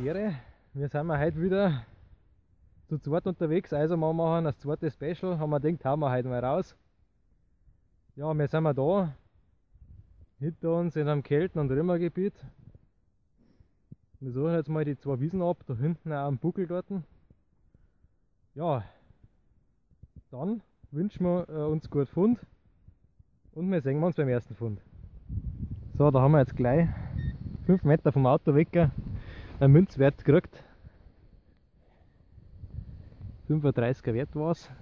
Schere. Wir sind heute wieder zu zweit unterwegs, also machen das zweite Special. Haben wir gedacht, hauen wir heute mal raus. Ja, wir sind da hinter uns in einem Kelten- und Römergebiet. Wir suchen jetzt mal die zwei Wiesen ab, da hinten auch am Buckel dort. Ja, dann wünschen wir uns gut Fund und wir sehen uns beim ersten Fund. So, da haben wir jetzt gleich 5 Meter vom Auto weg einen Münzwert gekriegt. 35er Wert war es.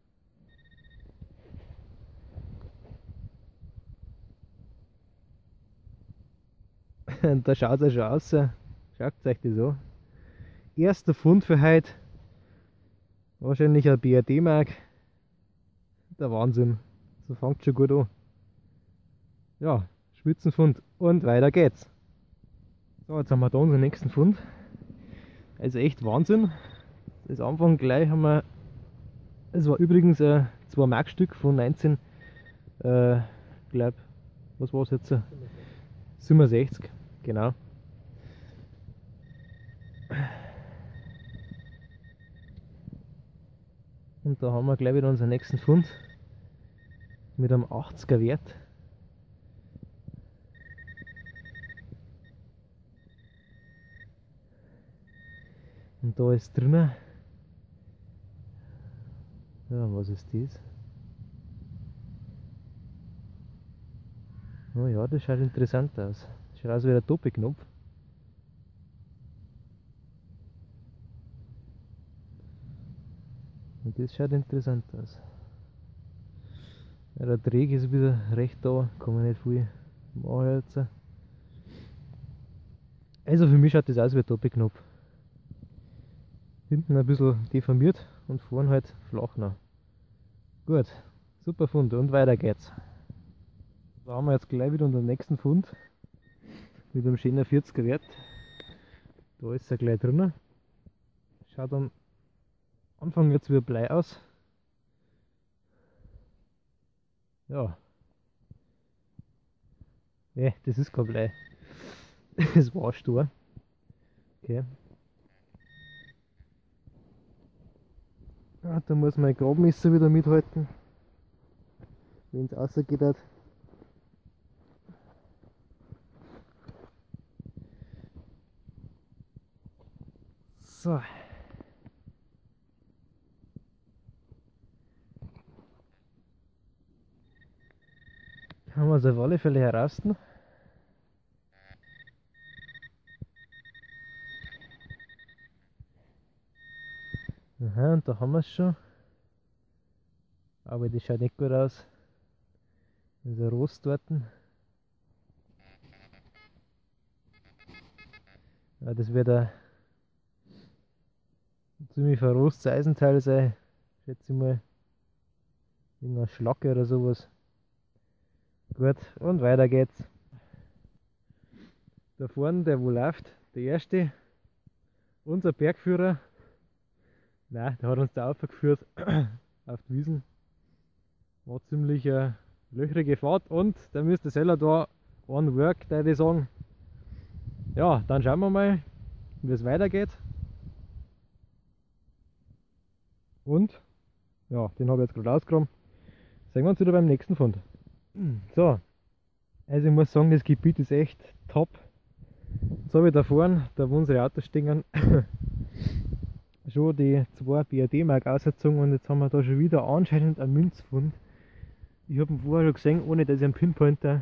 Und da schaut es ja schon aus. Schaut euch das an. Erster Fund für heute. Wahrscheinlich ein BRD-Mark. Der Wahnsinn. So fängt schon gut an. Ja, Spitzenfund und weiter geht's. So, jetzt haben wir da unseren nächsten Fund. Also echt Wahnsinn. Das Anfang gleich haben wir, es war übrigens ein 2 Mark Stück von 19, glaub, was war es jetzt? 67, genau. Und da haben wir gleich wieder unseren nächsten Fund mit einem 80er Wert. Und da ist drinnen, ja, was ist das? Oh ja, das schaut interessant aus. Das schaut aus wie ein Doppelknopf. Und das schaut interessant aus. Ja, der Dreh ist wieder recht da, kann man nicht viel machen jetzt. Also für mich schaut das aus wie ein Doppelknopf. Hinten ein bisschen deformiert und vorne halt flach noch. Gut, super Fund und weiter geht's. Da haben wir jetzt gleich wieder unseren nächsten Fund mit einem schönen 40er Wert. Da ist er gleich drinnen. Schaut am Anfang jetzt wie Blei aus. Ja. Ne, das ist kein Blei. Das war Stor. Okay. Ja, da muss mein Grabmesser wieder mithalten, wenn es rausgeht. So. Haben wir es auf alle Fälle heraus. Aha, und da haben wir es schon. Aber das schaut nicht gut aus. Das ist ein Rost dort. Ja, das wird ein ziemlich verrostes Eisenteil sein. Schätze ich mal. Irgendeine Schlacke oder sowas. Gut, und weiter geht's. Da vorne, der wo läuft, der erste, unser Bergführer. Nein, der hat uns da aufgeführt auf die Wiesen. War ziemlich eine löchrige Fahrt und der müsste selber da on work, würde ich sagen. Ja, dann schauen wir mal, wie es weitergeht. Und ja, den habe ich jetzt gerade rausgegraben. Sehen wir uns wieder beim nächsten Fund. So, also ich muss sagen, das Gebiet ist echt top. Jetzt habe ich da vorne, da wo unsere Autos stehen, schon die 2 BRD-Mark ausgezogen und jetzt haben wir da schon wieder anscheinend einen Münzfund. Ich habe ihn vorher schon gesehen, ohne dass ich einen Pinpointer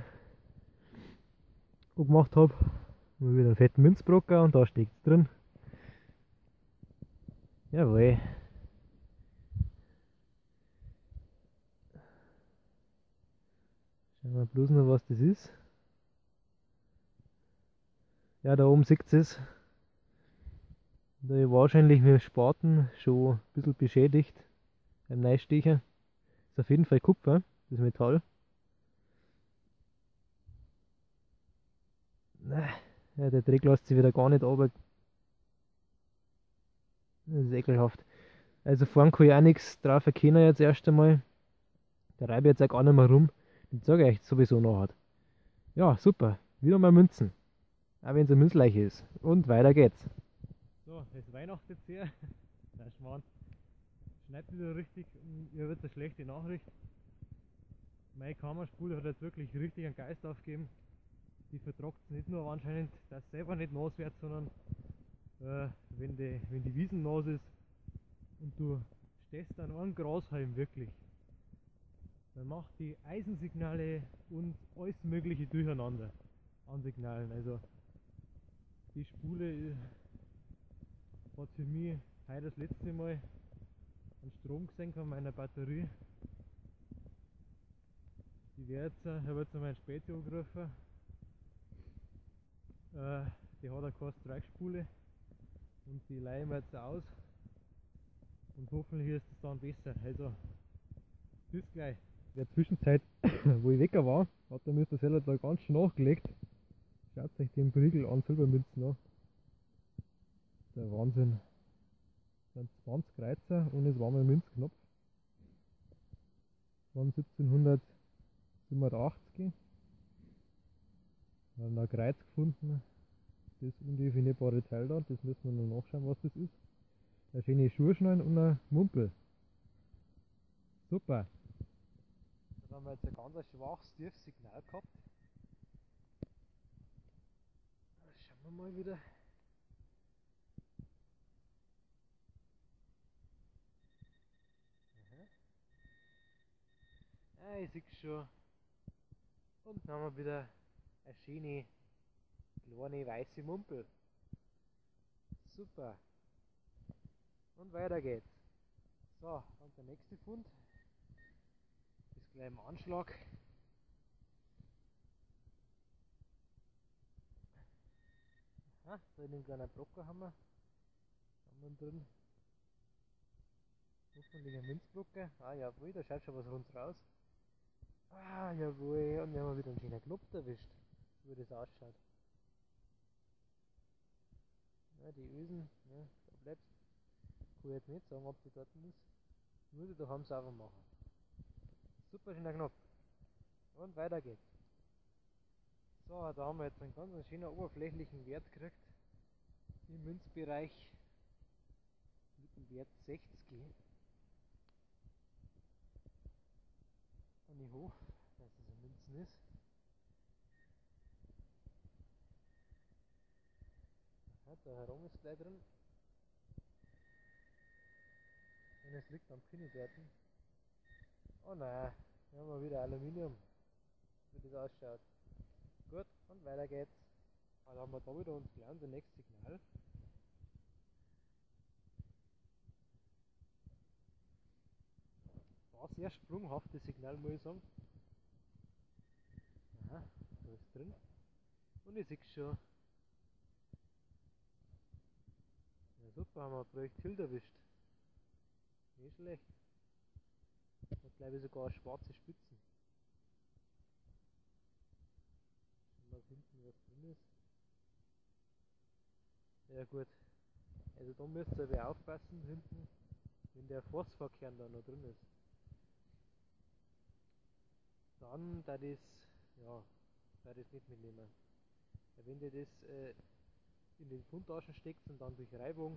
gemacht habe. Mal wieder einen fetten Münzbrocker und da steckt es drin. Jawohl. Schauen wir bloß noch, was das ist. Ja, da oben sieht es. Da ist wahrscheinlich mit dem Spaten schon ein bisschen beschädigt. Ein Neustecher. Ist auf jeden Fall Kupfer, das Metall. Ja, der Dreck lässt sich wieder gar nicht runter. Das ist ekelhaft. Also vorne kann ich auch nichts drauf erkennen jetzt erst einmal. Der reibe jetzt auch gar nicht mehr rum. Den zeige ich euch sowieso noch. Ja, super. Wieder mal Münzen. Auch wenn es eine Münzleiche ist. Und weiter geht's. So, es weihnachtet jetzt her. Der Schmarrn schneit wieder richtig. Ich habe jetzt eine schlechte Nachricht. Meine Kammerspule hat jetzt wirklich richtig einen Geist aufgegeben. Die vertragt es nicht nur anscheinend, dass es selber nicht nass wird, sondern wenn die Wiesen nass ist und du stehst an einem Grashalm wirklich, dann macht die Eisensignale und alles mögliche durcheinander an Signalen. Also die Spule hat für mich heute das letzte Mal einen Strom gesenkt von meiner Batterie. Ich habe jetzt noch meinen Späti angerufen. Die hat eine keine Strike-Spule und die leihen wir jetzt aus und hoffentlich ist es dann besser. Also bis gleich. In der Zwischenzeit, wo ich weg war, hat der Mr. Seller da ganz schön nachgelegt. Schaut euch den Briegel an, Silbermünzen an. Der Wahnsinn. Das sind 20 Kreuzer und es war mal ein Münzknopf. Von 1787. Wir haben ein Kreuz gefunden. Das undefinierbare Teil da, das müssen wir noch nachschauen, was das ist. Eine schöne Schuhschneiden und ein Mumpel. Super. Da haben wir jetzt ein ganz schwaches, tiefes Signal gehabt. Schauen wir mal wieder. Aha. Ich sehe schon. Und dann haben wir wieder eine schöne, kleine, weiße Mumpel. Super. Und weiter geht's. So, und der nächste Fund ist gleich im Anschlag. Aha, da in dem kleinen Brocker haben wir drin. Hoffentlich ein Münzblocker. Ah jawohl, da schaut schon was rund raus. Ah jawohl, und wir haben wieder einen schönen Knopf erwischt, so wie das ausschaut. Ja, die Ösen, ja, da bleibt's. Kann ich jetzt nicht sagen, ob die dort ist. Muss ich daheim sauber machen. Super schöner Knopf. Und weiter geht's. So, da haben wir jetzt einen ganz schönen oberflächlichen Wert gekriegt. Im Münzbereich mit dem Wert 60. Und ich hoffe, dass es ein Münzen ist. Aha, da herum ist gleich drin. Und es liegt am Pinni dort. Oh nein, hier haben wir wieder Aluminium, wie das ausschaut. Gut, und weiter geht's. Dann haben wir da wieder uns gleich unser nächstes Signal. War sehr sprunghaftes Signal, muss ich sagen. Aha, da ist drin. Und ich sehe schon. Ja super, haben wir ein Projektil erwischt. Nicht schlecht. Hat glaube ich sogar schwarze Spitzen. Schauen wir mal hinten, was drin ist. Ja gut. Also da müsst ihr aber aufpassen hinten, wenn der Phosphorkern da noch drin ist. Dann da das, ja, da das nicht mitnehmen. Wenn ihr das in den Fundtaschen steckt und dann durch Reibung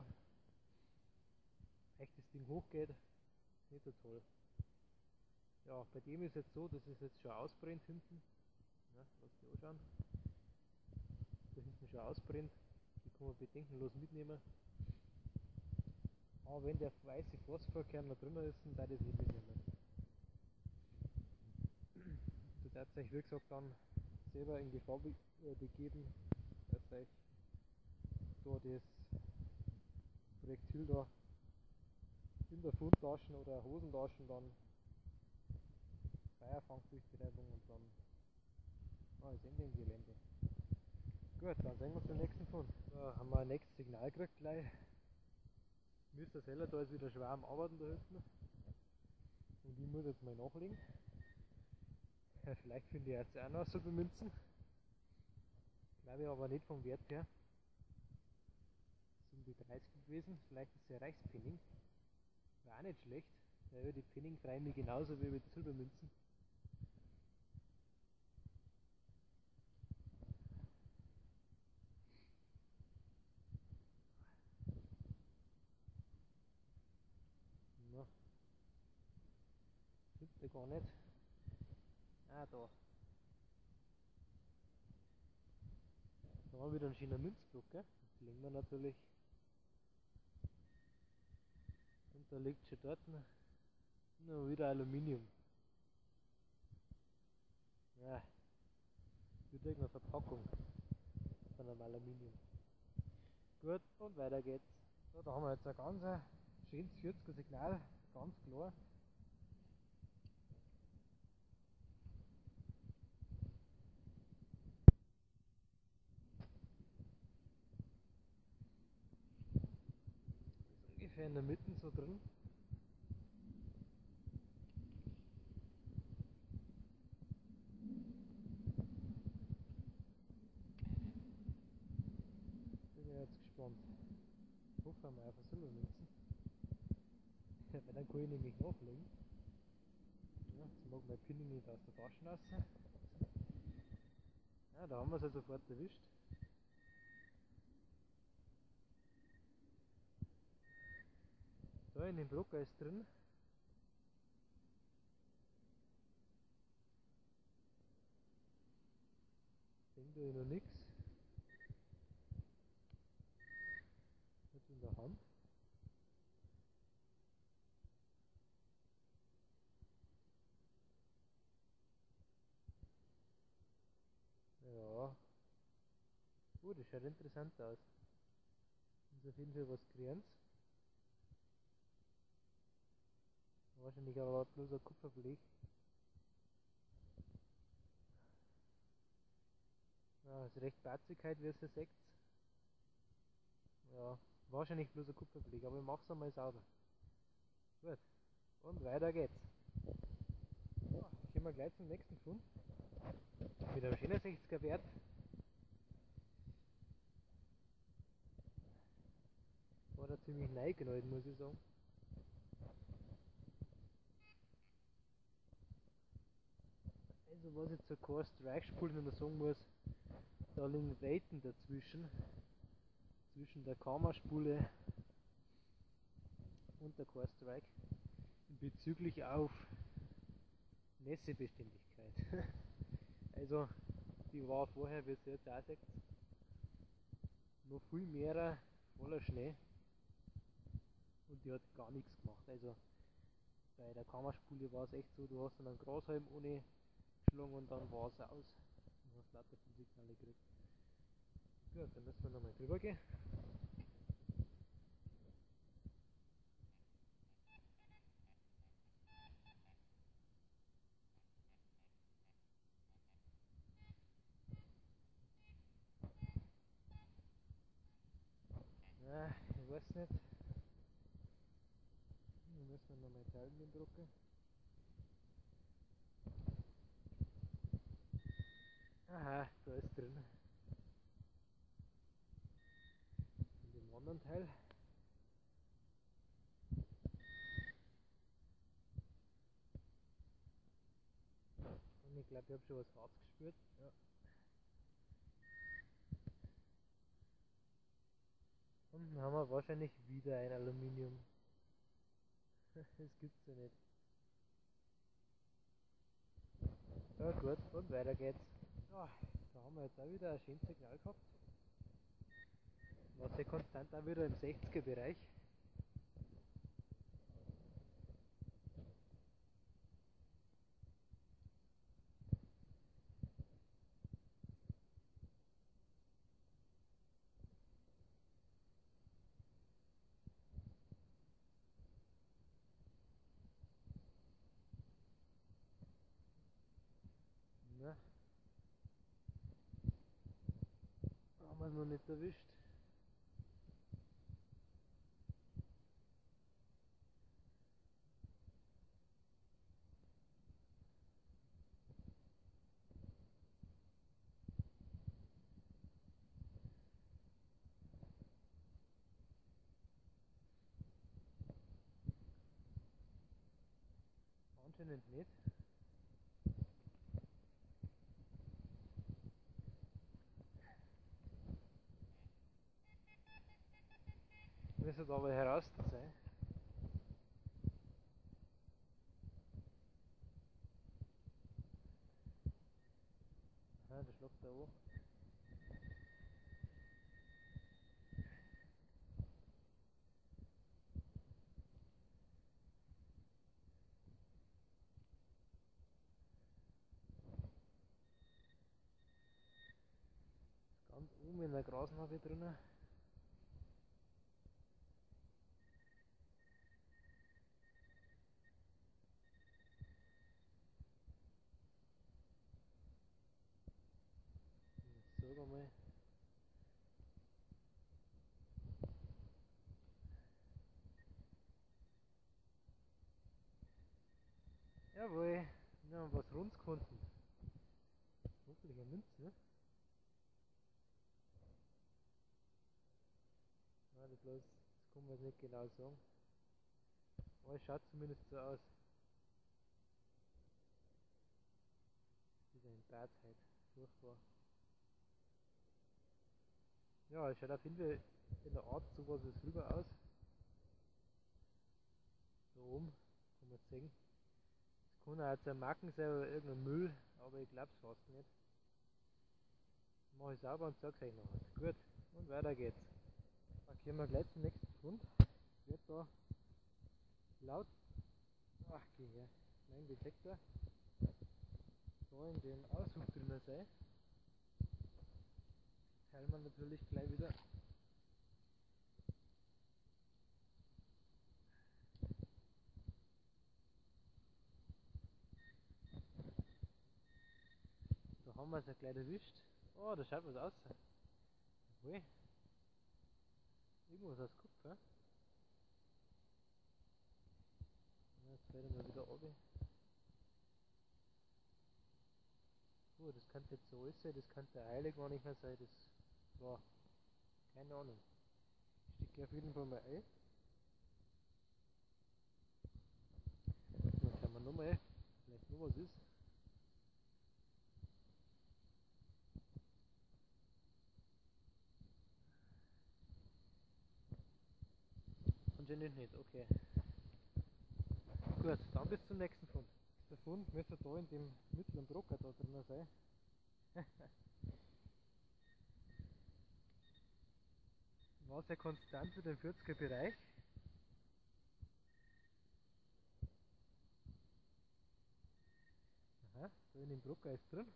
echt das Ding hochgeht, ist nicht so toll. Ja, bei dem ist jetzt so, dass es jetzt schon ausbrennt hinten. Ja, lass die anschauen. Da hinten schon ausbrennt. Die kann man bedenkenlos mitnehmen. Aber wenn der weiße Phosphorkern noch drin ist, dann darf ich das nicht mitnehmen. Du darfst euch wie gesagt dann selber in Gefahr begeben, dass euch da das Projektil da in der Fundtaschen oder Hosentaschen dann Feuer fängt durch die Reibung und dann ist Ende im Gelände. Gut, dann sehen wir uns beim nächsten Fund. Da haben wir ein nächstes Signal gekriegt gleich. Mr. Seller, da ist wieder schwer am Arbeiten da hinten. Und ich muss jetzt mal nachlegen. Vielleicht finde ich jetzt auch noch so bemünzen. Glaube ich aber nicht vom Wert her. Das sind die 30 gewesen. Vielleicht ist es ja Reichspfennig. Wäre auch nicht schlecht. Ja, die Pfennig freuen mich genauso wie über die Silbermünzen. heute gar nicht. Ah, da. Da haben wir wieder einen schönen Münzblock, gell? Den legen wir natürlich. Und da liegt schon dort noch wieder Aluminium. Ja, wieder irgendeine Verpackung von einem Aluminium. Gut, und weiter geht's. So, da haben wir jetzt ein ganz schönes 40er Signal, ganz klar. Ist ungefähr in der Mitte so drin. Bin ich jetzt gespannt. Ich hoffe mal auf eine Silbermünzen. Weil dann kann ich nämlich nachlegen. Ja, jetzt mag mein Pin nicht aus der Tasche raus. Ja, da haben wir es ja sofort erwischt. Da in dem Drucker ist drin. Den tue ich noch nichts. Jetzt in der Hand. Ja. Das schaut interessant aus. Das ist auf jeden Fall was gelernt. Wahrscheinlich aber bloß ein Kupferblech. Ja, ist recht batzig heute, wie ihr seht. Ja, wahrscheinlich bloß ein Kupferblech, aber ich mach's einmal sauber. Gut, und weiter geht's. Ja, gehen wir gleich zum nächsten Fund. Mit einem schönen 60er Wert. War da ziemlich neigehalten, muss ich sagen. Also was jetzt so Core Strike Spulen immer sagen muss, da liegen Welten dazwischen. Zwischen der Karma-Spule und der Core Strike. Bezüglich auf Nässebeständigkeit. Also die war vorher, wie ihr jetzt auch seht, noch viel mehr voller Schnee und die hat gar nichts gemacht. Also bei der Kammerspule war es echt so, du hast dann einen Grashalm ohne geschlagen und dann war es aus. Du hast lauter Signale gekriegt. Gut, dann müssen wir nochmal drüber gehen. Ja, ich weiß nicht. Dann müssen wir nochmal teilen den Drucker. Aha, da ist drin. In dem anderen Teil. Und ich glaube, ich habe schon was Harz gespürt. Ja. Unten haben wir wahrscheinlich wieder ein Aluminium. Das gibt's ja nicht. Ja gut, und weiter geht's. Ja, da haben wir jetzt auch wieder ein schönes Signal gehabt. War sehr konstant auch wieder im 60er Bereich. Ja, haben wir es noch nicht erwischt. Anscheinend nicht. Müsste aber heraus sein. da an. Ganz oben in der Grasnarbe drinnen. Sag einmal. Jawohl, wir haben was Rundes gefunden. Hoffentlich eine Münze, ne? Nein, das kann man jetzt nicht genau sagen. Aber es schaut zumindest so aus. Wieder ein Bad heute. Furchtbar. Ja, es schaut auf jeden Fall in der Art sowas wie rüber aus. Da oben kann man sehen. Es kann auch jetzt ein Macken sein oder irgendein Müll, aber ich glaube es fast nicht. Mach ich sauber und sag's euch nachher. Gut, und weiter geht's. Markieren wir gleich zum nächsten Fund. Wird da laut, ach geh her, mein Detektor, da in dem Aushub drinnen sein. Teilen wir natürlich gleich wieder. Da haben wir es ja gleich erwischt. Oh, da schaut was aus. Jawohl. Irgendwas aus Kupfer. Ja, jetzt fällt er mal wieder runter. Oh, das könnte jetzt so alles sein, das könnte der Heilig gar nicht mehr sein. Das war keine Ahnung. Ich stecke auf jeden Fall mal ein. Dann schauen wir nochmal, vielleicht noch was ist. Anscheinend nicht, okay. Gut, dann bis zum nächsten Fund. Der Fund müsste da in dem mittleren Brocker da drinnen sein. War sehr konstant für den 40er Bereich. Aha, da in dem Brocker ist drin.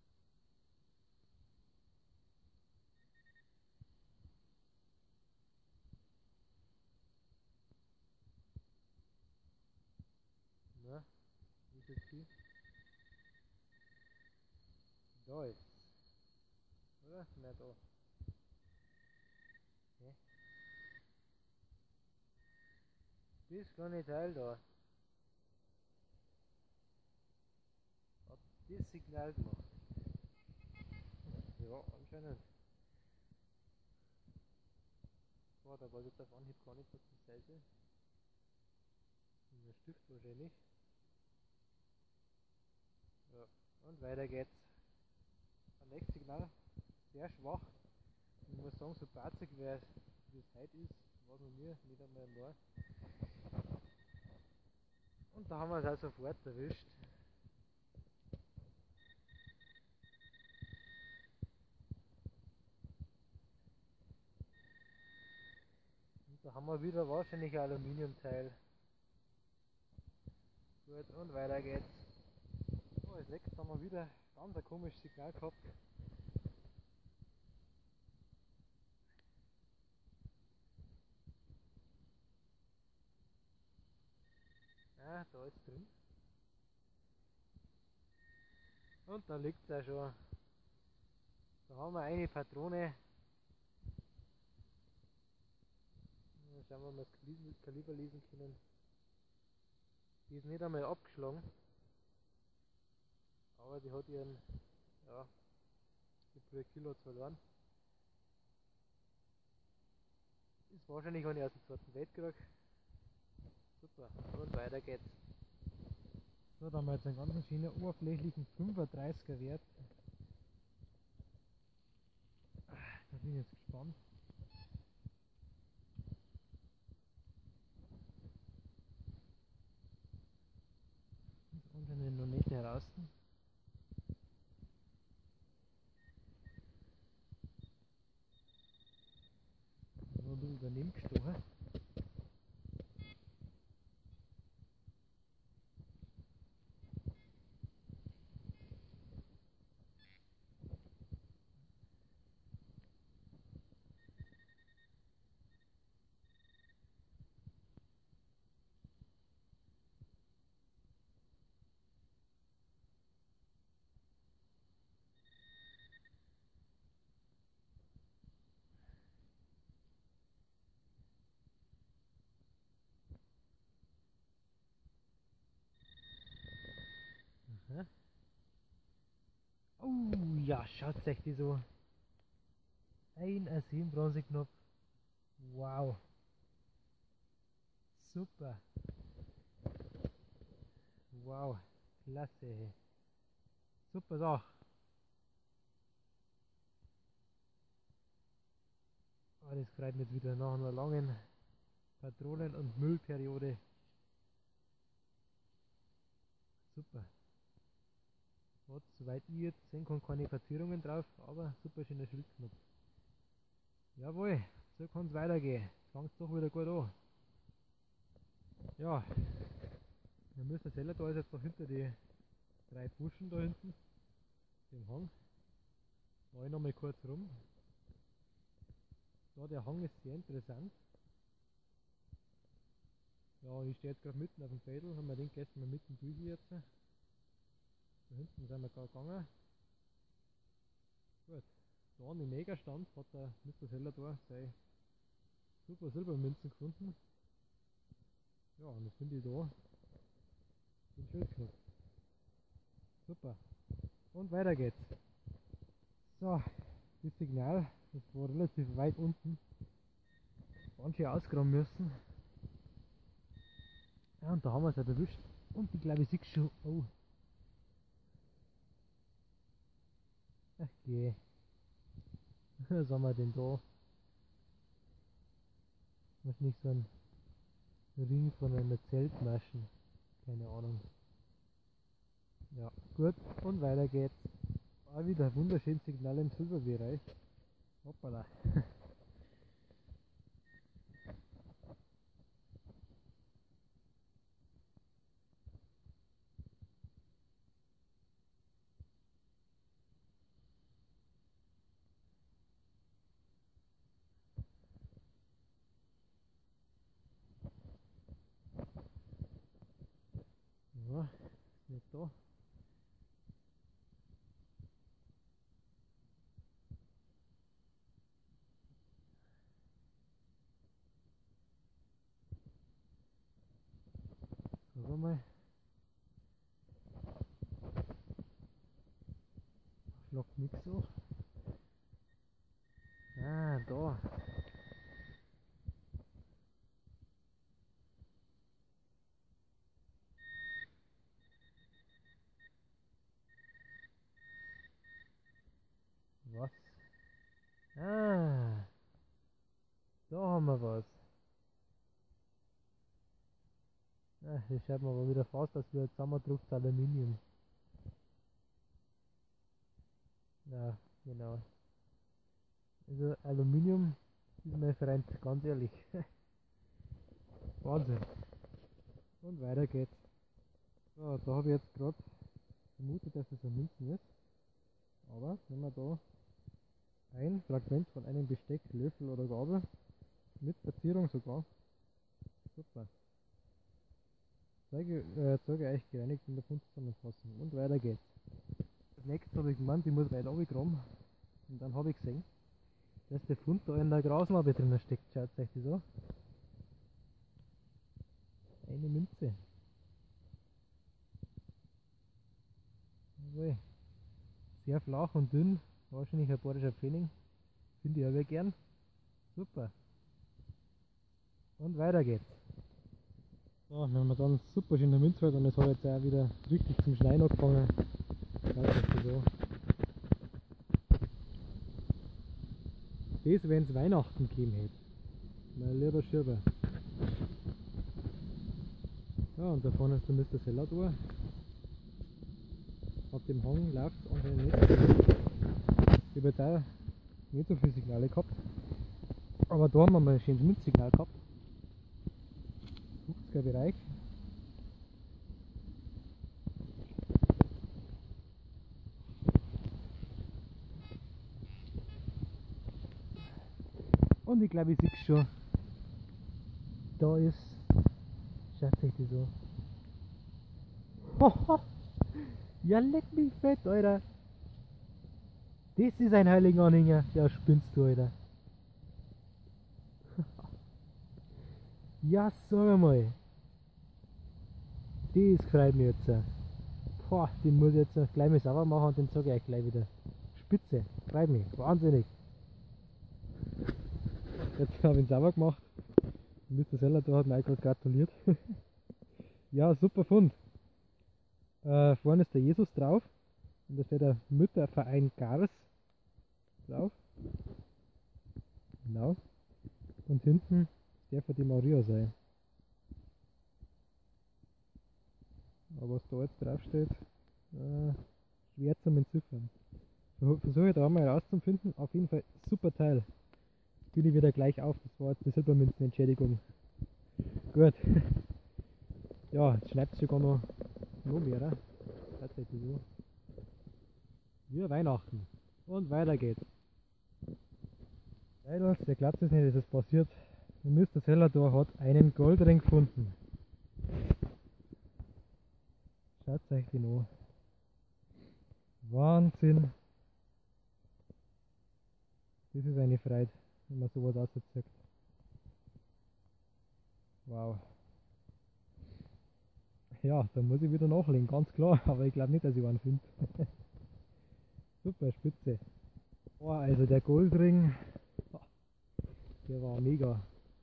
Na, wie ist jetzt viel? Da ist. Oder? Nein, da. Okay. Das kleine Teil da hat das Signal gemacht. Ja, anscheinend. Boah, da weiß ich jetzt auf Anhieb gar nicht, was das sein soll. Ein Stift wahrscheinlich. Ja, und weiter geht's. Ein nächstes Signal, sehr schwach. Ich muss sagen, so barzig wie es heute ist, war es noch nie, nicht einmal im Jahr. Und da haben wir es auch sofort erwischt. Und da haben wir wieder wahrscheinlich ein Aluminiumteil. Gut, und weiter geht's. So, als nächstes haben wir wieder ganz ein komisches Signal gehabt. Ja, da ist drin. Und da liegt es auch schon. Da haben wir eine Patrone. Schauen wir mal das Kaliber lesen können. Die ist nicht einmal abgeschlagen. Aber die hat ihren, ja, die Projektil verloren. Ist wahrscheinlich eine aus dem Zweiten Weltkrieg. Super, und weiter geht's. So, da haben wir jetzt einen ganz schönen oberflächlichen 35er Wert. Da bin ich jetzt gespannt. Ist anscheinend noch nicht heraus. bisschen daneben gestochen. Aha. Oh ja, schaut euch die so. Ein A7 Bronzeknopf. Wow. Super. Wow. Klasse. Super Sache. Oh, das freut mich jetzt wieder nach einer langen Patronen- und Müllperiode. Super. Hat, soweit ich jetzt sehen kann, keine Verzierungen drauf, aber super schöner Schildknopf. Jawohl, so kann es weitergehen. Jetzt fängt es doch wieder gut an. Ja, wir müssen selber da ist jetzt noch hinter die 3 Buschen da hinten, dem Hang. Da ich nochmal kurz rum. Da der Hang ist sehr interessant. Ja, ich stehe jetzt gerade mitten auf dem Fädel, haben wir den gestern mal mitten durch jetzt. Da hinten sind wir gerade gegangen. Gut, da im Megastand hat der Mr. Sellador seine super Silbermünzen gefunden. Ja, und jetzt finde ich da den Schildknopf. Super. Und weiter geht's. So, das Signal, das war relativ weit unten. Ganz schön ausgraben müssen. Ja, und da haben wir es halt erwischt. Und ich glaube, ich sehe schon. Oh. Ach je. Was haben wir denn da? Wahrscheinlich so ein Ring von einer Zeltmaschen. Keine Ahnung. Ja, gut. Und weiter geht's. Auch wieder ein wunderschönes Signal im Silberbereich. Hoppala. Ja, ist nicht da. Schauen wir mal. Schlagt nichts so. Ah, da. Was? Ah, da haben wir was. Ah, das schaut mir aber wieder fast aus wie ein zusammengedrucktes Aluminium. Ja, genau. Also Aluminium ist mein Freund, ganz ehrlich. Wahnsinn. Und weiter geht's. So, da habe ich jetzt gerade vermutet, dass es ein Münzen ist. Aber wenn wir da ein Fragment von einem Besteck, Löffel oder Gabel mit Verzierung sogar. Super. Zeige euch gereinigt in der Fundzusammenfassung. Und weiter geht's. Als nächstes habe ich gemeint, ich muss weit runtergraben. Und dann habe ich gesehen, dass der Fund da in der Grasnarbe drin steckt. Schaut euch das an. Eine Münze. Jawohl. Sehr flach und dünn. Wahrscheinlich ein bayerischer Pfennig. Finde ich aber gern. Super. Und weiter geht's. So, wenn man dann super schön in der Münze hat und es hat jetzt auch wieder richtig zum Schneien angefangen. Schaut euch das an. Das, wenn es Weihnachten gegeben hätte. Mein lieber Schirber. Ja, und da vorne ist der Mr. Sellador. Auf dem Hang läuft es anscheinend nicht. Ich habe jetzt auch nicht so viele Signale gehabt. Aber da haben wir mal ein schönes Münzsignal gehabt. 50er Bereich. Und ich glaube, ich sehe es schon. Da ist. Schaut euch das an. Ja, leck mich fett, Alter. Das ist ein Heiligenanhänger. Ja, spinnst du, Alter. Ja, sag mal. Das freut mich jetzt. Boah, den muss ich jetzt noch gleich mal sauber machen und den sage ich euch gleich wieder. Spitze, freut mich, wahnsinnig. Jetzt habe ich ihn sauber gemacht. Mr. Seller da hat mir gerade gratuliert. Ja, super Fund. Vorne ist der Jesus drauf. Und da steht der Mütterverein Gars drauf. Genau. Und hinten der von die Maria sein. Aber was da jetzt drauf steht, schwer zum Entziffern. Versuche ich da mal herauszufinden. Auf jeden Fall super Teil. Bin ich wieder gleich auf. Das war jetzt die Silbermünzenentschädigung. Gut. Ja, jetzt schneidet es sogar noch mehr. Tatsächlich so. Wir Weihnachten. Und weiter geht's. Leider, der glaubt es nicht, dass es passiert. Mr. Seller da hat einen Goldring gefunden. Schaut euch den an. Wahnsinn. Das ist eine Freude, wenn man sowas auszieht. Wow. Ja, da muss ich wieder nachlegen, ganz klar. Aber ich glaube nicht, dass ich einen finde. Super, spitze. Oh, also der Goldring, der war mega.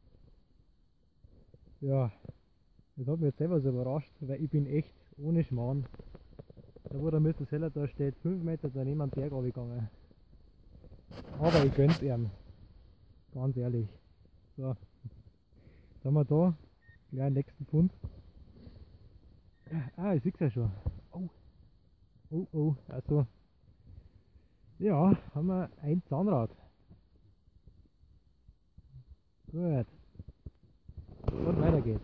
Ja, das hat mich jetzt selber so überrascht, weil ich bin echt ohne Schmarrn. Da wo der Mr. Seller da steht, 5 Meter daneben am Berg runtergegangen. Aber ich gönn's ihm. Ganz ehrlich. So. Jetzt haben wir da gleich den nächsten Fund. Ah, ich sehe ja schon. Oh. Oh, oh, also. Ja, haben wir ein Zahnrad. Gut. Und weiter geht's.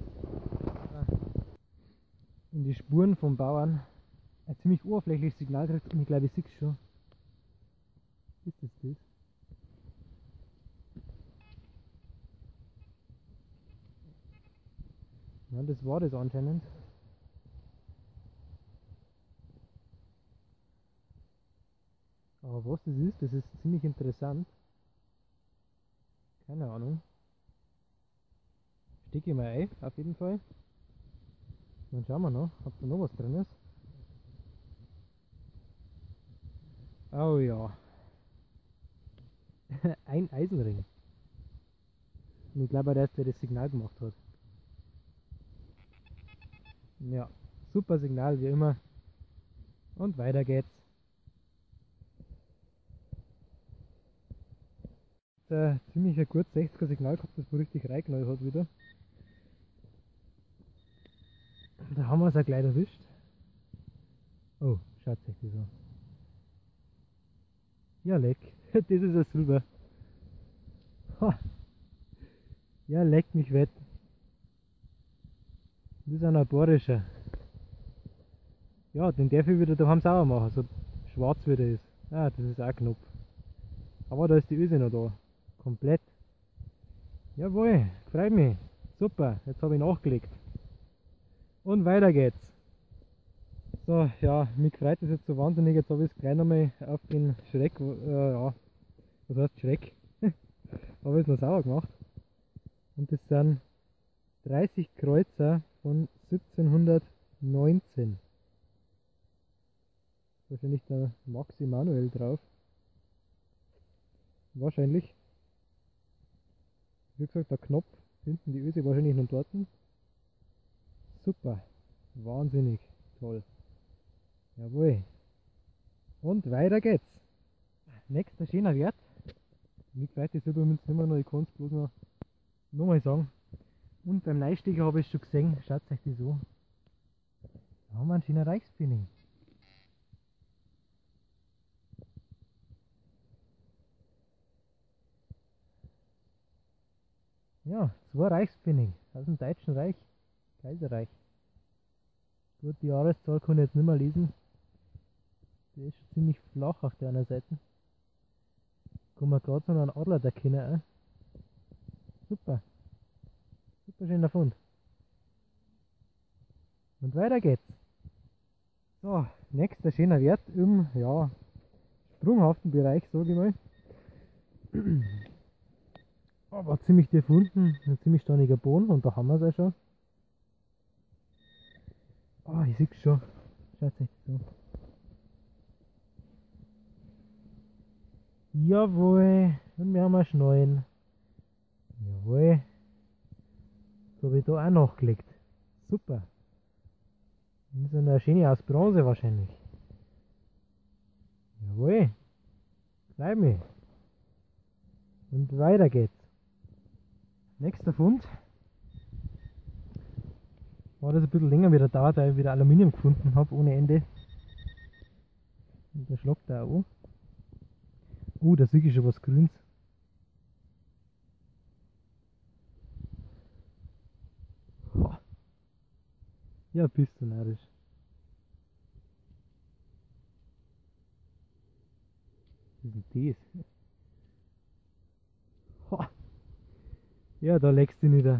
In die Spuren vom Bauern ein ziemlich oberflächliches Signal kriegt und ich glaube, ich sehe es schon. Ist das das? Ja, das war das anscheinend. Aber was das ist ziemlich interessant. Keine Ahnung. Stecke ich mal ein, auf jeden Fall. Dann schauen wir noch, ob da noch was drin ist. Oh ja. Ein Eisenring. Und ich glaube, der ist der das Signal gemacht hat. Ja, super Signal wie immer. Und weiter geht's. Ziemlich ein gut 60er Signal gehabt, das wo richtig reingeknallt hat wieder. Da haben wir es auch gleich erwischt. Oh, schaut euch das an. Ja, leck. Das ist ein Silber. Ha. Ja, leck mich wett. Das ist ein aborischer. Ja, den darf ich wieder daheim sauber machen, so schwarz wie der ist. Ah, das ist auch knapp. Aber da ist die Öse noch da. Komplett. Jawohl, freut mich. Super, jetzt habe ich nachgelegt. Und weiter geht's. So, ja, mich freut das jetzt so wahnsinnig. Jetzt habe ich es gleich nochmal auf den Schreck, ja, was heißt Schreck? Habe ich es noch sauber gemacht. Und das sind 30 Kreuzer von 1719. Wahrscheinlich der Max Emanuel drauf. Wahrscheinlich. Wie gesagt, der Knopf, hinten die Öse wahrscheinlich noch dort. Super. Wahnsinnig toll. Jawohl. Und weiter geht's. Nächster schöner Wert. Mich freut die Silbermünzen immer noch, ich kann es bloß noch mal sagen. Und beim Neusteiger habe ich es schon gesehen, schaut euch das an. Da haben wir einen schönen Reichspfennig. Ja, 2 Reichspfennig aus dem Deutschen Reich, Kaiserreich. Gut, die Jahreszahl kann ich jetzt nicht mehr lesen. Die ist schon ziemlich flach auf der anderen Seite. Kann man gerade so einen Adler erkennen. Super, super schöner Fund. Und weiter geht's. So, nächster schöner Wert im, ja, sprunghaften Bereich, sage ich mal. Aber ziemlich tief unten, ein ziemlich steiniger Boden und da haben wir es auch schon. Oh, ich sehe es schon. Schaut euch das an. Jawohl, und wir haben einen Schnallen. Jawohl. So habe ich da auch nachgelegt. Super. Das ist eine schöne aus Bronze wahrscheinlich. Jawohl. Bleib mir. Und weiter geht's. Nächster Fund. War das ein bisschen länger wieder dauert, weil ich wieder Aluminium gefunden habe ohne Ende. Und der schlagt da auch an. Da sehe ich schon was Grünes. Ja, bist du narrisch. Was ist denn das? Ja, da legst du nieder.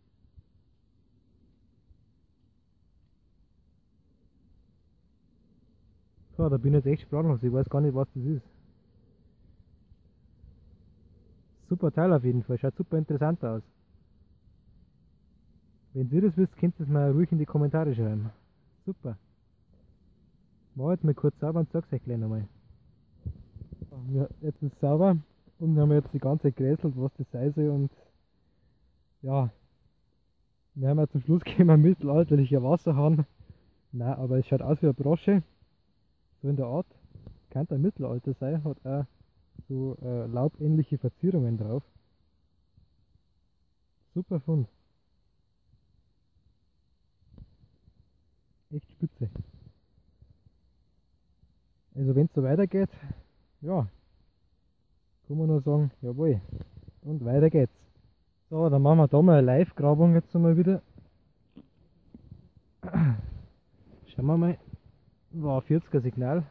So, da bin ich jetzt echt sprachlos. Ich weiß gar nicht, was das ist. Super Teil auf jeden Fall. Schaut super interessant aus. Wenn ihr das wisst, könnt ihr es mal ruhig in die Kommentare schreiben. Super. Mach jetzt mal kurz sauber und sag's euch gleich nochmal. Ja, jetzt ist es sauber und wir haben jetzt die ganze Zeit gerätselt, was das sein soll und ja, wir haben ja zum Schluss gekommen, mittelalterlicher Wasserhahn. Nein, aber es schaut aus wie eine Brosche, so in der Art. Kann ein Mittelalter sein, hat auch so laubähnliche Verzierungen drauf. Super Fund. Echt spitze. Also wenn es so weitergeht, ja, kann man nur sagen, jawohl. Und weiter geht's. So, dann machen wir da mal eine Live-Grabung jetzt mal wieder. Schauen wir mal. War 40er Signal.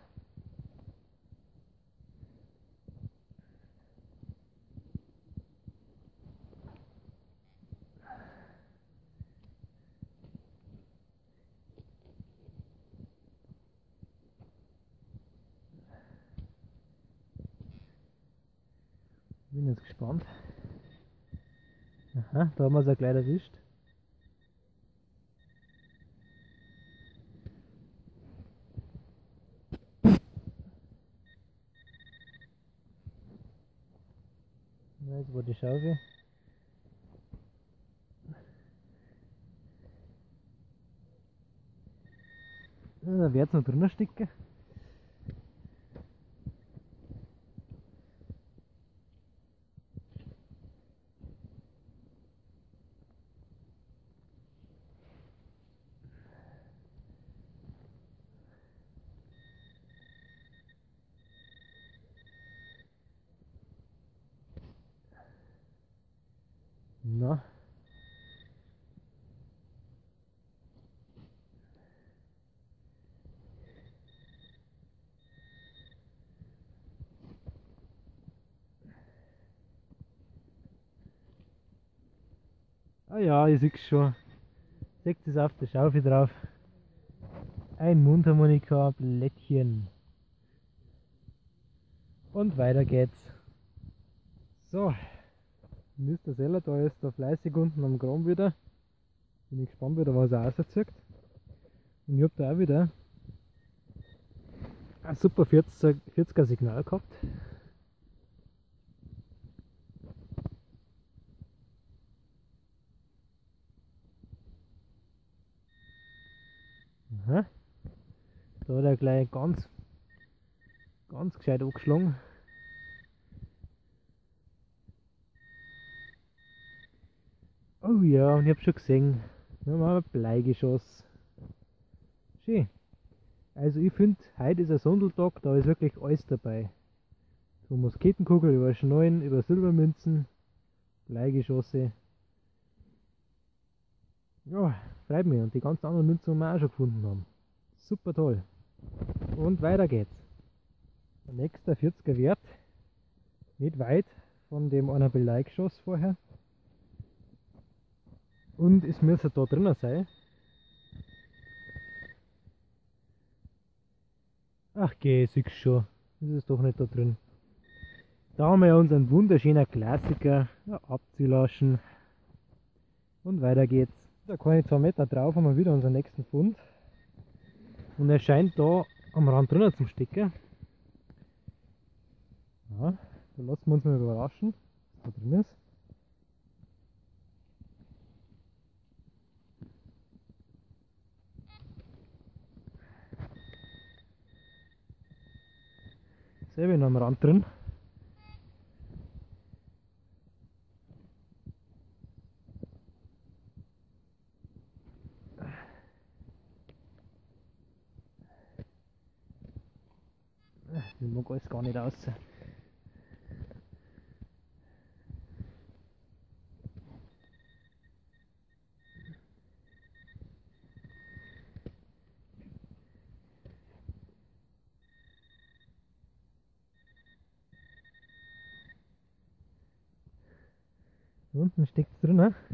Bin jetzt gespannt. Aha, da haben wir es ja gleich erwischt. Ja, jetzt war die Schaufel. Ja, da wird es noch drinnen stecken. Na. Ah ja, ich sehe es schon. Seht es auf der Schaufel drauf. Ein Mundharmonika-Blättchen. Und weiter geht's. So, Mr. Seller, da ist da fleißig unten am Graben wieder. Bin ich gespannt wieder, was er rauszieht. Und ich habe da auch wieder ein super 40er Signal gehabt. Aha. Da hat er gleich ganz gescheit angeschlagen. Oh ja, und ich habe schon gesehen, wir haben ein Bleigeschoss. Schön. Also ich finde, heute ist ein Sondeltag, da ist wirklich alles dabei. Von Musketenkugel über Schnallen, über Silbermünzen, Bleigeschosse. Ja, freut mich. Und die ganzen anderen Münzen haben wir auch schon gefunden haben. Super toll. Und weiter geht's. Der nächste 40er Wert. Nicht weit von dem einer Beleihgeschoss vorher. Und es müsste da drinnen sein. Ach geh, siehst schon. Das ist doch nicht da drin. Da haben wir ja unseren wunderschönen Klassiker. Ja, Abziehlaschen. Und weiter geht's. Da keine 2 Meter drauf haben wir wieder unseren nächsten Fund. Und er scheint da am Rand drinnen zum Stecken. Ja, da lassen wir uns mal überraschen, was da drin ist. Selber noch am Rand drin. Das mag alles gar nicht aus. Da unten steckt es drin. Ist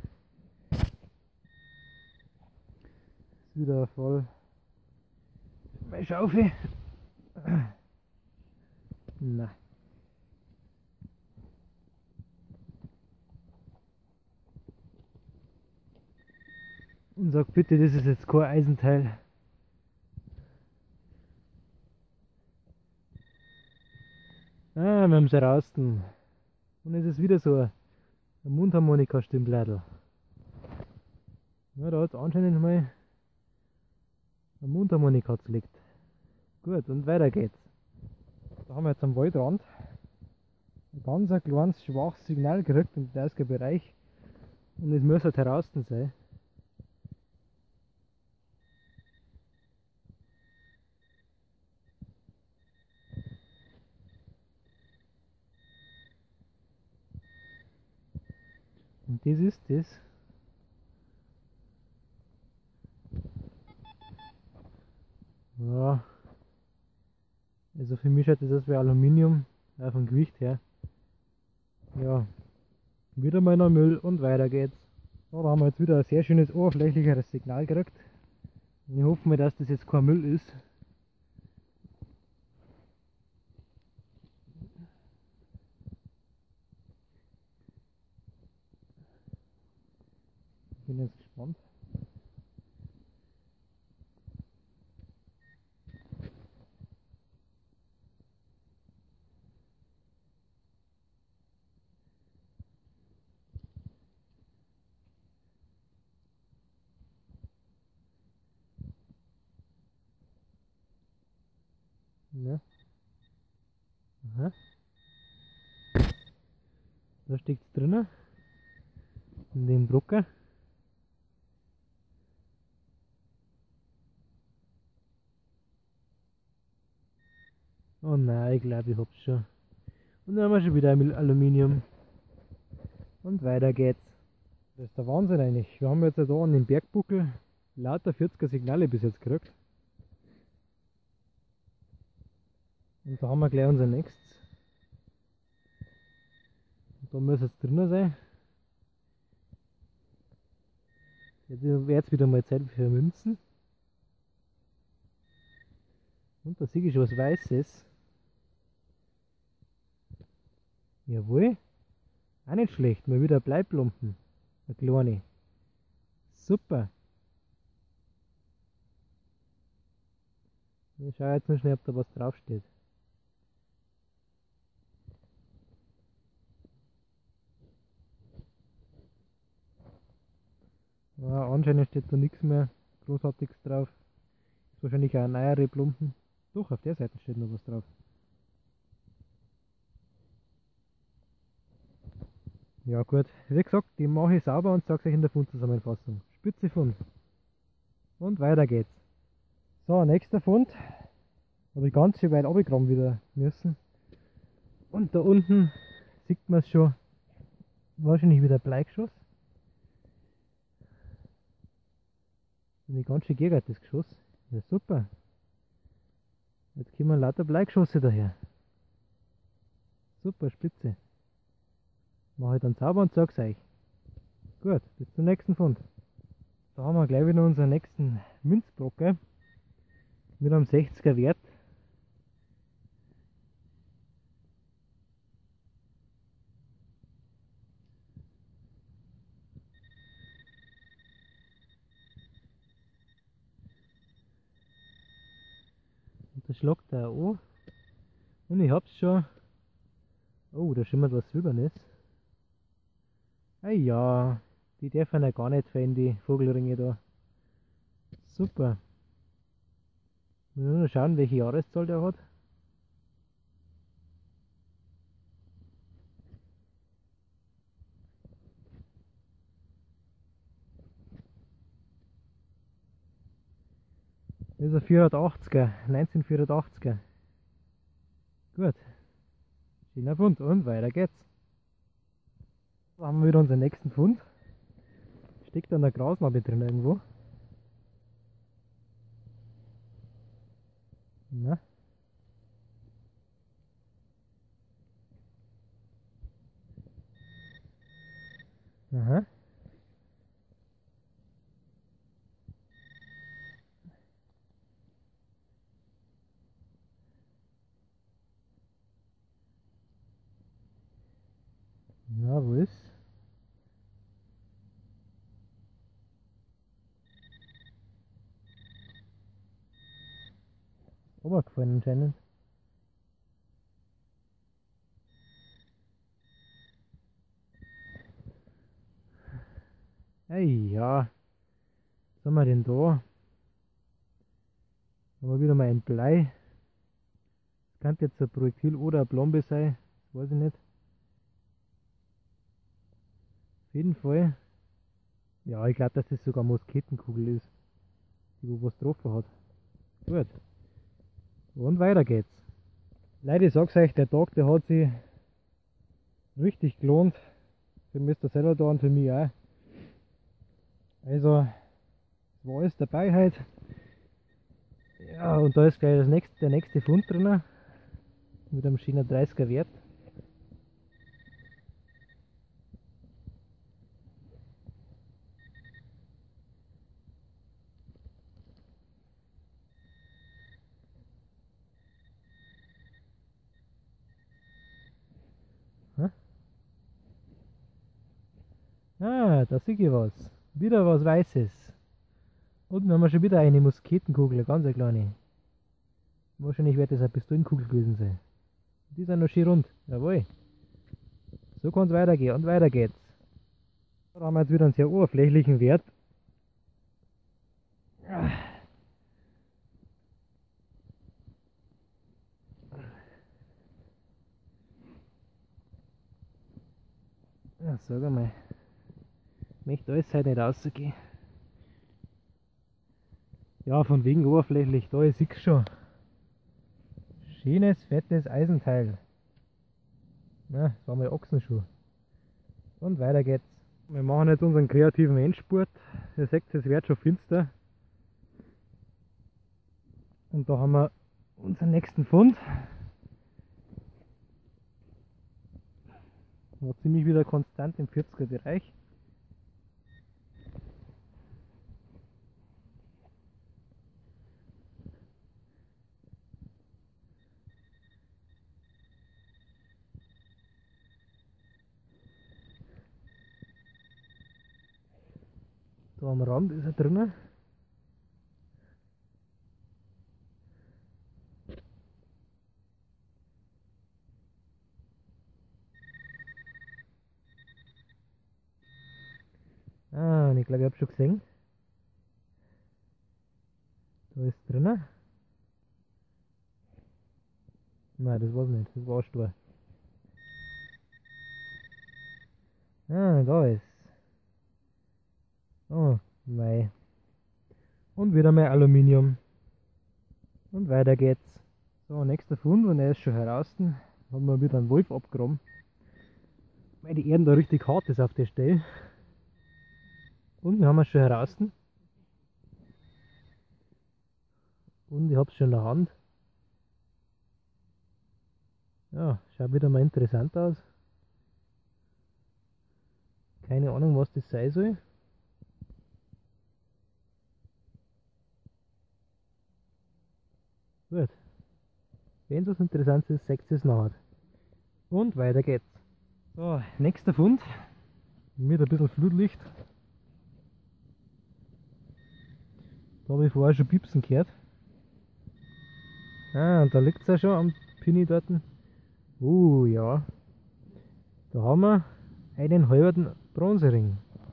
wieder voll. Meine Schaufel. Nein. Und sag bitte, das ist jetzt kein Eisenteil. Ah, wir haben es raus. Und es ist wieder so ein Mundharmonika-Stimmblättel. Ja, da hat es anscheinend mal eine Mundharmonika gelegt. Gut, und weiter geht's. Da haben wir jetzt am Waldrand ein ganz kleines, schwaches Signal gekriegt im Deisker Bereich. Und es muss halt heraus sein. Und das ist das. Ja. Also für mich schaut das aus wie Aluminium, auch vom Gewicht her. Ja. Wieder mal noch Müll und weiter geht's. So, da haben wir jetzt wieder ein sehr schönes oberflächlicheres Signal gekriegt. Und ich hoffe mal, dass das jetzt kein Müll ist. Ich bin jetzt gespannt. Ja. Aha. Da steckt es drinnen. In dem Drucker. Oh nein, ich glaube, ich hab's schon. Und dann haben wir schon wieder ein Aluminium. Und weiter geht's. Das ist der Wahnsinn eigentlich. Wir haben jetzt da an dem Bergbuckel lauter 40er Signale bis jetzt gekriegt. Und da haben wir gleich unser nächstes. Und da muss jetzt drinnen sein. Jetzt wird es wieder mal Zeit für Münzen. Und da sehe ich schon was Weißes. Jawohl. Auch nicht schlecht. Mal wieder ein Bleiplumpen. Eine kleine. Super. Ich schaue jetzt noch schnell, ob da was draufsteht. Ja, anscheinend steht da nichts mehr Großartiges drauf. Ist wahrscheinlich auch ein neuere Plumpen. Doch, auf der Seite steht noch was drauf. Ja gut, wie gesagt, die mache ich sauber und sage euch in der Fundzusammenfassung. Spitze Fund. Und weiter geht's. So, nächster Fund. Habe ich ganz schön weit runtergegraben wieder müssen. Und da unten sieht man es schon. Wahrscheinlich wieder Bleigeschoss. Und ich ganz schön gegert, das Geschoss. Ja super. Jetzt kommen lauter Bleigeschosse daher. Super, spitze. Mach ich dann sauber und sag's euch. Gut, bis zum nächsten Fund. Da haben wir gleich wieder unseren nächsten Münzbrocken mit einem 60er Wert. Und da schlagt er an. Und ich hab's schon. Oh, da schimmert was Silbernes. Ah ja, die dürfen ja gar nicht fehlen, die Vogelringe da. Super. Wir müssen nur schauen, welche Jahreszahl der hat. Das ist ein 480er, 1984er. Gut. Schöner Fund und weiter geht's. Da haben wir wieder unseren nächsten Fund. Steckt an der Grasnarbe drin irgendwo. Na. Aha. Na, wo ist? Runtergefallen anscheinend. Ey, ja. Was haben wir denn da? Haben wir wieder mal ein Blei. Das könnte jetzt ein Projektil oder eine Plombe sein. Das weiß ich nicht. Auf jeden Fall. Ja, ich glaube, dass das sogar Musketenkugel ist. Die wo was getroffen hat. Gut. Und weiter geht's. Leute, ich sag's euch, der Tag, der hat sich richtig gelohnt. Für Mr. Salvador und für mich auch. Also, es war alles dabei heute. Ja, und da ist gleich der nächste Fund drin. Mit einem schönen 30er Wert. Ah, da sehe ich was. Wieder was Weißes. Und wir haben schon wieder eine Musketenkugel, eine ganz kleine. Wahrscheinlich wird das eine Pistolenkugel gewesen sein. Die sind noch schön rund. Jawohl. So kann es weitergehen und weiter geht's. Da haben wir jetzt wieder einen sehr oberflächlichen Wert. Ja, sag einmal. Ich möchte alles heute nicht rausgehen. Ja, von wegen oberflächlich, da ist ich schon. Schönes, fettes Eisenteil. Na, das war mal Ochsenschuh. Und weiter geht's. Wir machen jetzt unseren kreativen Endspurt. Ihr seht, es wird schon finster. Und da haben wir unseren nächsten Fund. War ziemlich wieder konstant im 40er Bereich. Da am Rand ist er drinnen. Ah, ich glaube, ich habe schon gesehen. Da ist drinnen. Nein, das war's nicht. Das war Stor. Ah, da ist. Oh, mei. Und wieder mal Aluminium. Und weiter geht's. So, nächster Fund, und er ist schon heraus. Haben wir wieder einen Wolf abgegraben. Weil die Erden da richtig hart ist auf der Stelle. Und wir haben ihn schon heraus. Und ich habe es schon in der Hand. Ja, schaut wieder mal interessant aus. Keine Ahnung, was das sein soll. Gut. Wenn es was Interessantes ist, seht ihr es nachher. Und weiter geht's. So, nächster Fund. Mit ein bisschen Flutlicht. Da habe ich vorher schon Piepsen gehört. Ah, und da liegt es ja schon am Pini dort. Ja. Da haben wir einen halben Bronzering.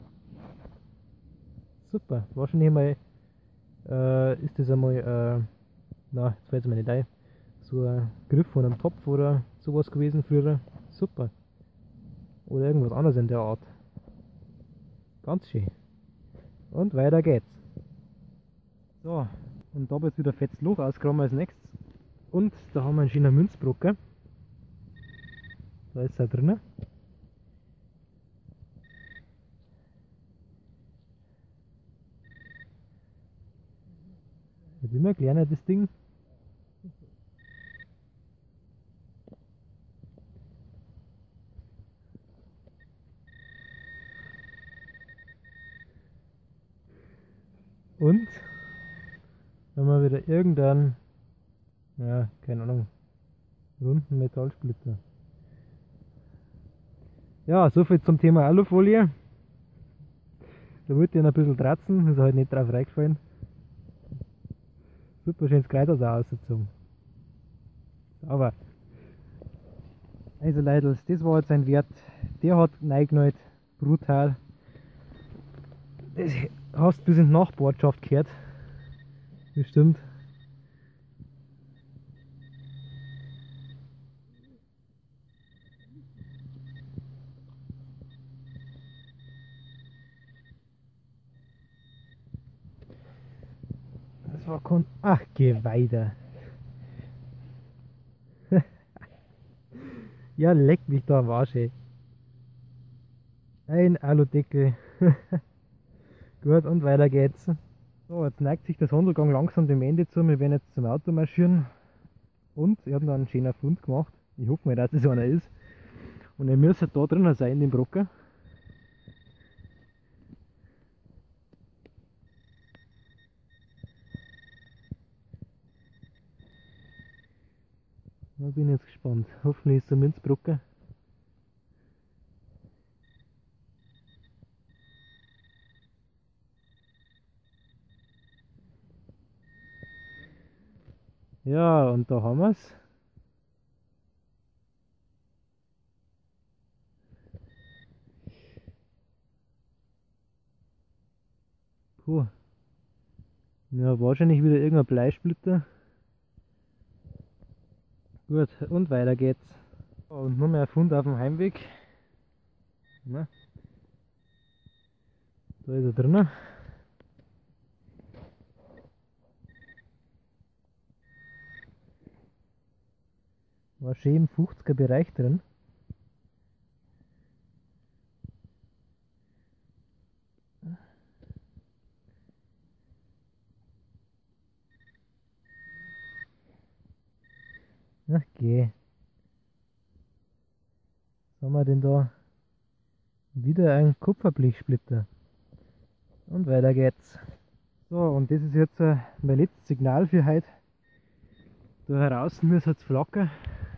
Super. Wahrscheinlich mal ist das einmal, na, jetzt fällt es mir nicht ein, so ein Griff von einem Topf oder sowas gewesen früher. Super. Oder irgendwas anderes in der Art. Ganz schön. Und weiter geht's. So, und da wird jetzt wieder ein fettes Loch ausgegraben als nächstes. Und da haben wir einen schönen Münzbrocken. Da ist er drinnen. Wird immer kleiner das Ding. Und wenn wir wieder irgendeinen, ja, keine Ahnung, runden Metallsplitter. Ja, soviel zum Thema Alufolie. Da wollte ich noch ein bisschen dratzen, ist halt nicht drauf reingefallen. Super schönes Kreuz ausgezogen. Aber, also Leute, das war jetzt ein Wert, der hat reingenäht, brutal. Das hast du bis in die Nachbarschaft gehört. Bestimmt. Das war ach, geh weiter. Ja, leck mich da am Arsch, ey. Ein Aludeckel. Gut, und weiter geht's. So, jetzt neigt sich der Sondergang langsam dem Ende zu. Wir werden jetzt zum Auto marschieren. Und ich habe noch einen schönen Fund gemacht. Ich hoffe mal, dass das einer ist. Und er müsste da drinnen sein, in dem Brocken. Da bin ich jetzt gespannt. Hoffentlich ist der Münzbrocken. Ja, und da haben wir es. Puh. Ja, wahrscheinlich wieder irgendein Bleisplitter. Gut, und weiter geht's. Und noch mehr ein Fund auf dem Heimweg. Na, da ist er drinnen. War schön im 50er Bereich drin. Ach geh. Was haben wir denn da? Wieder ein Kupferblechsplitter. Und weiter geht's. So, und das ist jetzt mein letztes Signal für heute. Da draußen muss jetzt flackern.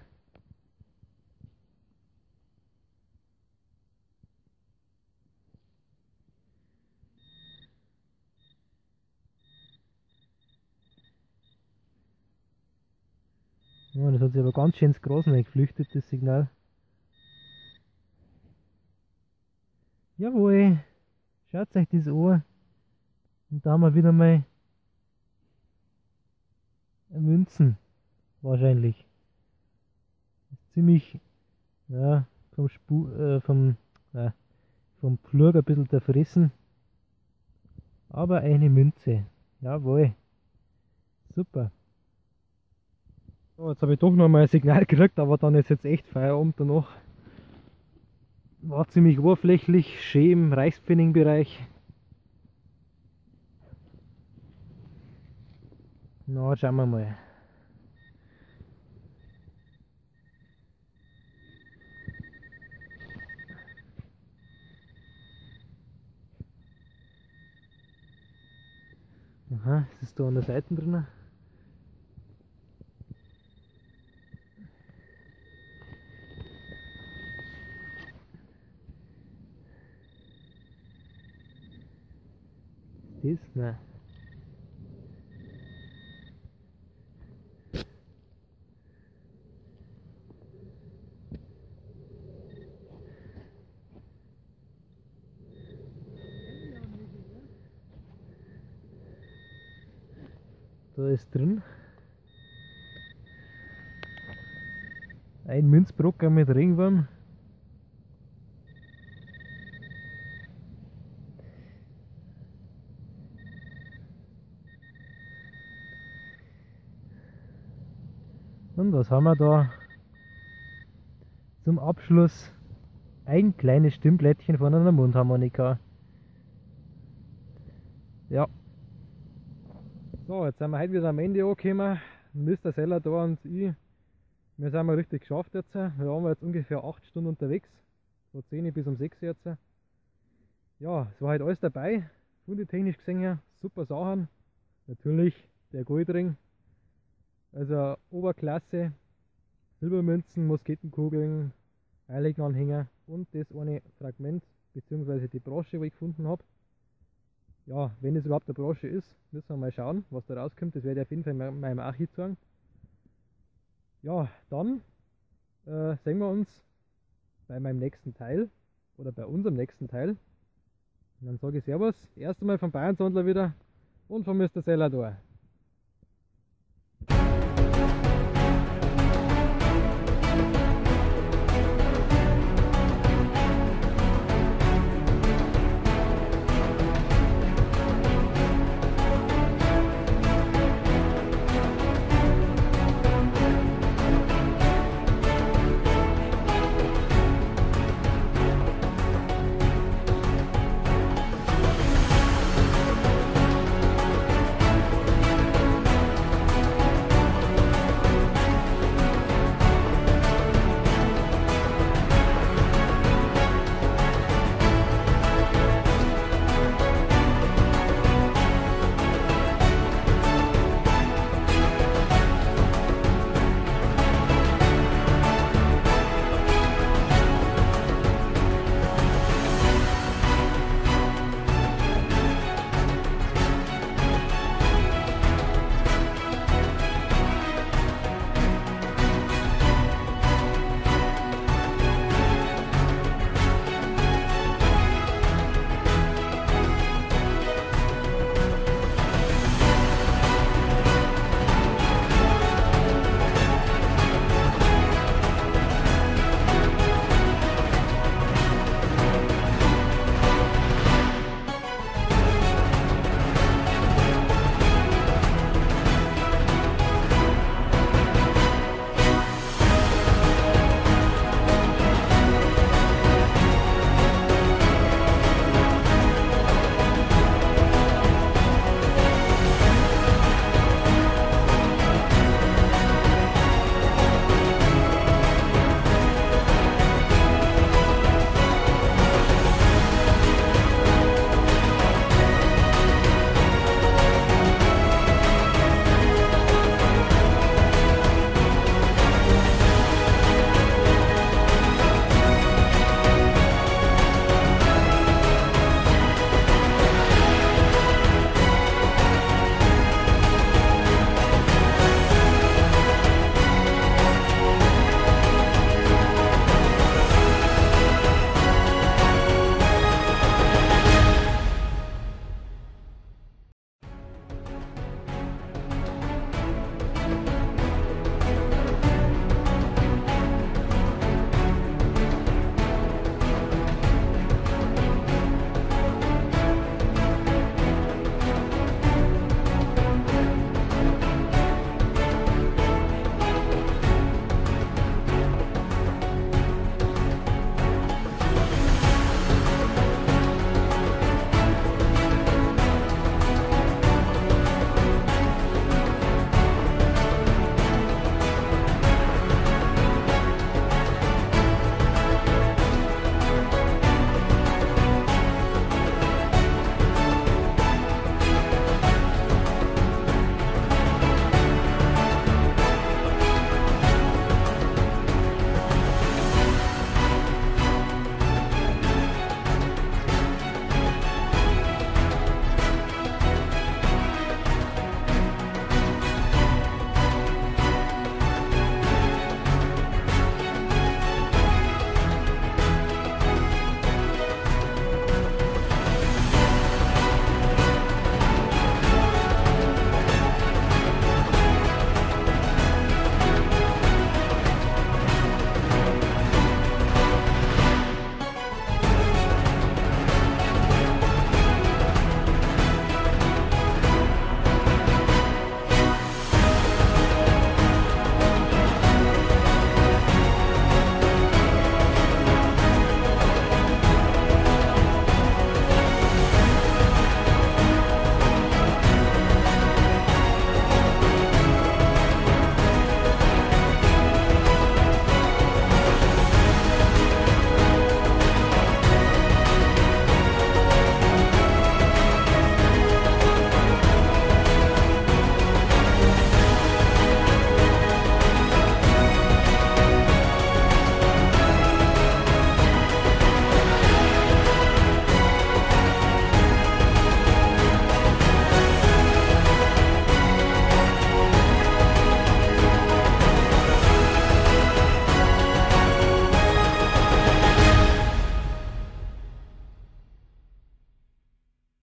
Ja, das hat sich aber ganz schön ins Gras geflüchtet, das Signal. Jawohl, schaut euch das an. Und da haben wir wieder mal Münzen, wahrscheinlich. Ziemlich, ja, vom Pflug ein bisschen zerfressen. Aber eine Münze. Jawohl. Super. So, jetzt habe ich doch noch mal ein Signal gekriegt, aber dann ist jetzt echt Feierabend danach. War ziemlich oberflächlich, schön im Reichspfennig-Bereich. Na, schauen wir mal. Aha, ist das da an der Seite drin? Ist das? Nein. Da ist drin ein Münzbrocken mit Ringwurm. Und was haben wir da? Zum Abschluss ein kleines Stimmblättchen von einer Mundharmonika. Ja. So, jetzt sind wir heute wieder am Ende angekommen. Mr. Seller da und ich. Wir sind mal richtig geschafft jetzt. Wir waren jetzt ungefähr 8 Stunden unterwegs. Von 10 bis um 6 jetzt. Ja, es war halt alles dabei. Fundetechnisch gesehen her, super Sachen. Natürlich der Goldring. Also Oberklasse. Silbermünzen, Muskettenkugeln, Heiligenanhänger und das eine Fragment bzw. die Brosche, die ich gefunden habe. Ja, wenn es überhaupt eine Brosche ist, müssen wir mal schauen, was da rauskommt. Das werde ich auf jeden Fall in meinem Archiv zeigen. Ja, dann sehen wir uns bei meinem nächsten Teil oder bei unserem nächsten Teil. Und dann sage ich Servus, erst einmal vom Bayernsandler wieder und von Mr. Seller da.